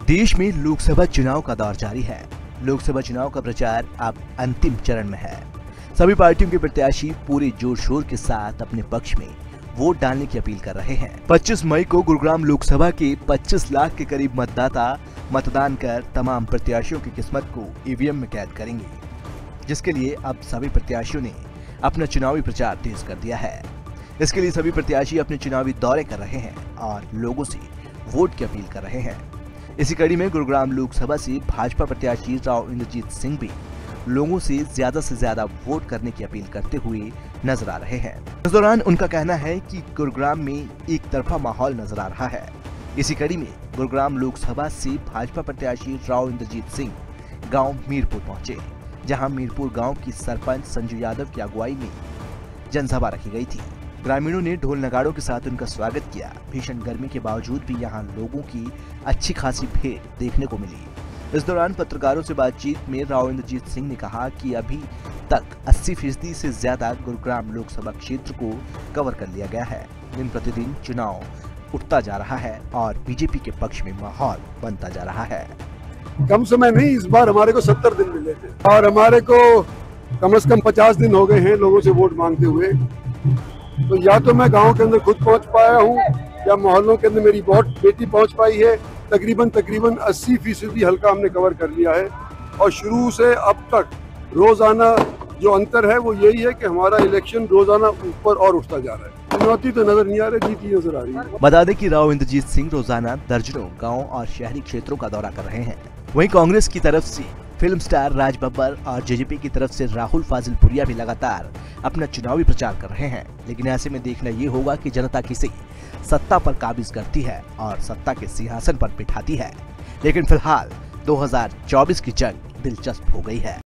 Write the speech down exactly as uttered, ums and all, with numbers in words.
देश में लोकसभा चुनाव का दौर जारी है। लोकसभा चुनाव का प्रचार अब अंतिम चरण में है। सभी पार्टियों के प्रत्याशी पूरे जोर शोर के साथ अपने पक्ष में वोट डालने की अपील कर रहे हैं। पच्चीस मई को गुरुग्राम लोकसभा के पच्चीस लाख के करीब मतदाता मतदान कर तमाम प्रत्याशियों की किस्मत को ईवीएम में कैद करेंगे, जिसके लिए अब सभी प्रत्याशियों ने अपना चुनावी प्रचार तेज कर दिया है। इसके लिए सभी प्रत्याशी अपने चुनावी दौरे कर रहे हैं और लोगों से वोट की अपील कर रहे हैं। इसी कड़ी में गुरुग्राम लोकसभा से भाजपा प्रत्याशी राव इंद्रजीत सिंह भी लोगों से ज्यादा से ज्यादा वोट करने की अपील करते हुए नजर आ रहे हैं। इस दौरान उनका कहना है कि गुरुग्राम में एक तरफा माहौल नजर आ रहा है। इसी कड़ी में गुरुग्राम लोकसभा से भाजपा प्रत्याशी राव इंद्रजीत सिंह गांव मीरपुर पहुंचे, जहां मीरपुर गांव की सरपंच संजू यादव की अगुवाई में जनसभा रखी गई थी। ग्रामीणों ने ढोल नगाड़ों के साथ उनका स्वागत किया। भीषण गर्मी के बावजूद भी यहां लोगों की अच्छी खासी भीड़ देखने को मिली। इस दौरान पत्रकारों से बातचीत में राव इंद्रजीत सिंह ने कहा कि अभी तक अस्सी फीसदी से ज्यादा गुरुग्राम लोकसभा क्षेत्र को कवर कर लिया गया है। दिन प्रतिदिन चुनाव उठता जा रहा है और बीजेपी के पक्ष में माहौल बनता जा रहा है। कम समय नहीं, इस बार हमारे को सत्तर दिन मिले थे और हमारे को कम से कम पचास दिन हो गए हैं लोगों से वोट मांगते हुए। तो या तो मैं गांव के अंदर खुद पहुंच पाया हूं या मोहल्लों के अंदर मेरी बहुत बेटी पहुंच पाई है। तकरीबन तकरीबन अस्सी फीसदी हल्का हमने कवर कर लिया है और शुरू से अब तक रोजाना जो अंतर है वो यही है कि हमारा इलेक्शन रोजाना ऊपर और उठता जा रहा है। चुनौती तो नजर नहीं आ रही, जीती नजर आ रही है। बता दें कि राव इंद्रजीत सिंह रोजाना दर्जनों गाँव और शहरी क्षेत्रों का दौरा कर रहे हैं। वहीं कांग्रेस की तरफ से फिल्म स्टार राज बब्बर और जेजेपी की तरफ से राहुल फाजिलपुरिया भी लगातार अपना चुनावी प्रचार कर रहे हैं। लेकिन ऐसे में देखना ये होगा कि जनता किसे सत्ता पर काबिज करती है और सत्ता के सिंहासन पर बिठाती है। लेकिन फिलहाल दो हज़ार चौबीस की जंग दिलचस्प हो गई है।